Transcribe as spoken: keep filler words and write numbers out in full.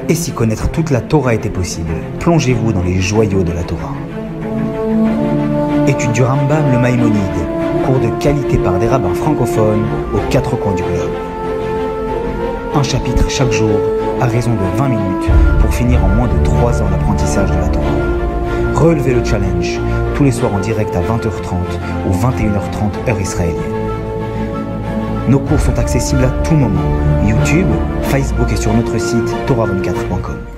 Et si connaître toute la Torah était possible, plongez-vous dans les joyaux de la Torah. Étude du Rambam, le Maïmonide, cours de qualité par des rabbins francophones aux quatre coins du globe. Un chapitre chaque jour, à raison de vingt minutes, pour finir en moins de trois ans l'apprentissage de la Torah. Relevez le challenge, tous les soirs en direct à vingt heures trente ou vingt et une heures trente heure israélienne. Nos cours sont accessibles à tout moment, YouTube, Facebook et sur notre site torah vingt-quatre point com.